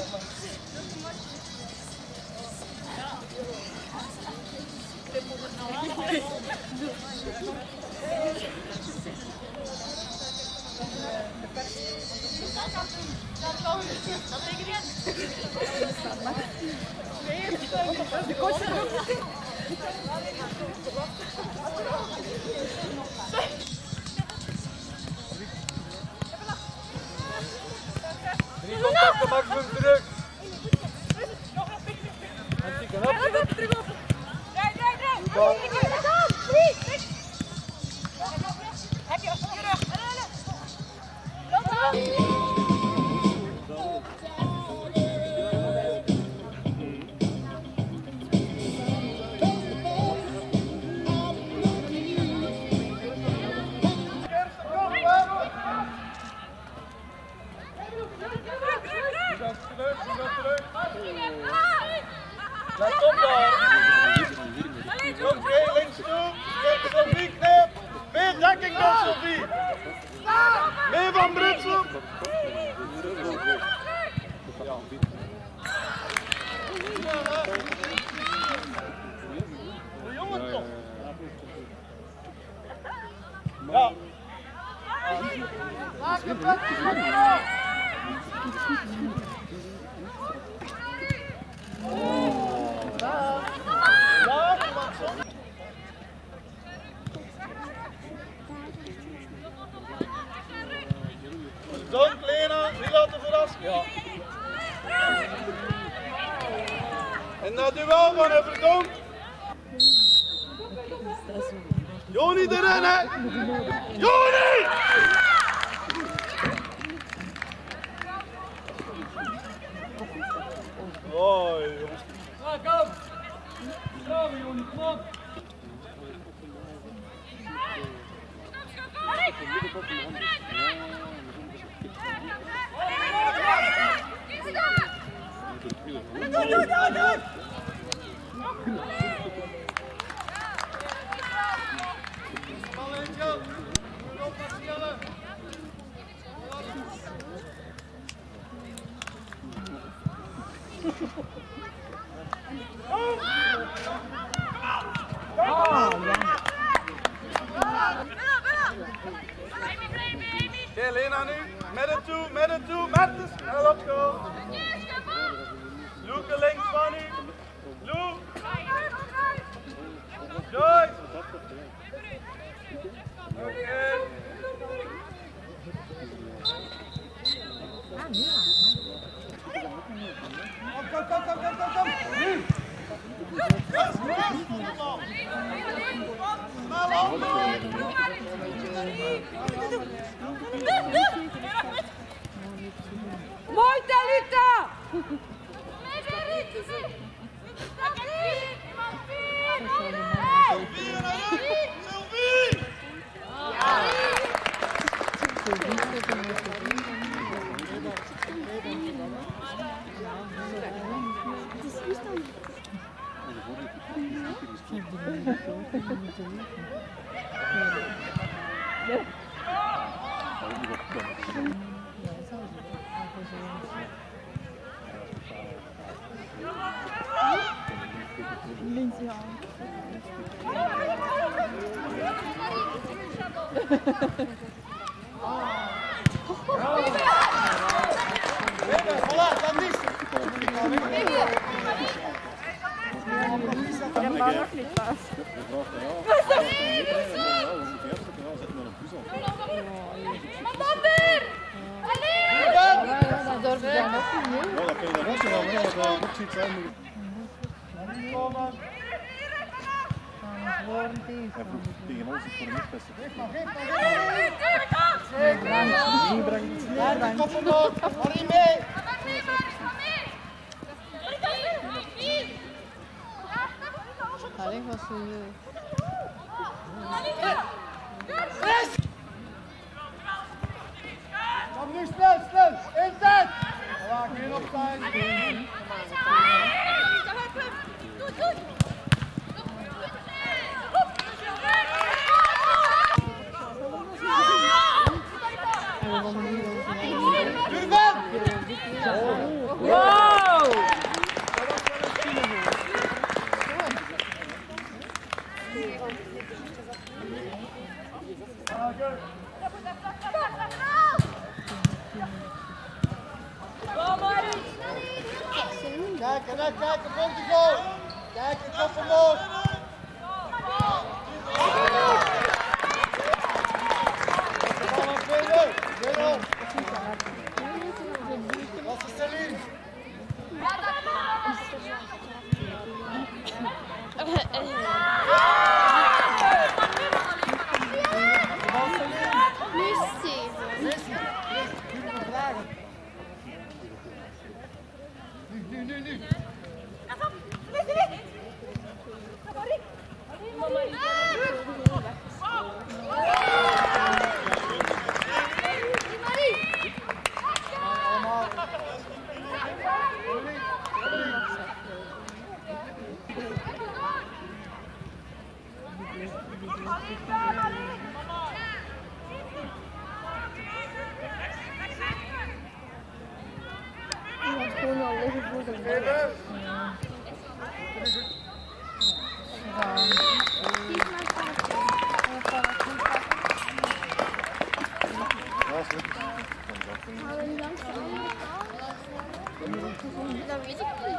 Maximum terug. En kan op. Terug op. Heb je op je rug. Let op daar! Oké, links toe, Sylvie, knip! Meer dekking dan Sylvie! Meer van Brutsel! De jongen toch! Ja! Maak de punt! Dank Lena, niet laten verrassen. Ja. En dat duel van Everdonk. Joni erin, hè! Joni! Oh, jongens. Ja, kom! Bravo, Joni, kom op! Oké, Lena nu, met het toe, met de snel op go. Loeke links van u. Loek. Joyce. Oké. Kom. Nu. Mooi Talita! Voilà, dat is Ja, maar nog niet pas. Wat weer? Dat durf ik dan ook niet. Ja, dat kun je dan ook zeggen, maar dat ook zoiets zijn moet. Tegen ons is voor een beste. Kom omhoog, Marie mee! Alleen was serieus. Kom nu snel! Inzet! Voilà, geen opstaan! Wow! Kijk, en dan kijken, komt die goal. Kijk, ik kom omhoog. De bal aan Velo. Velo. Dat is Celine. Nu. Gewoon al liggen voor de bal. Dat weet ik niet.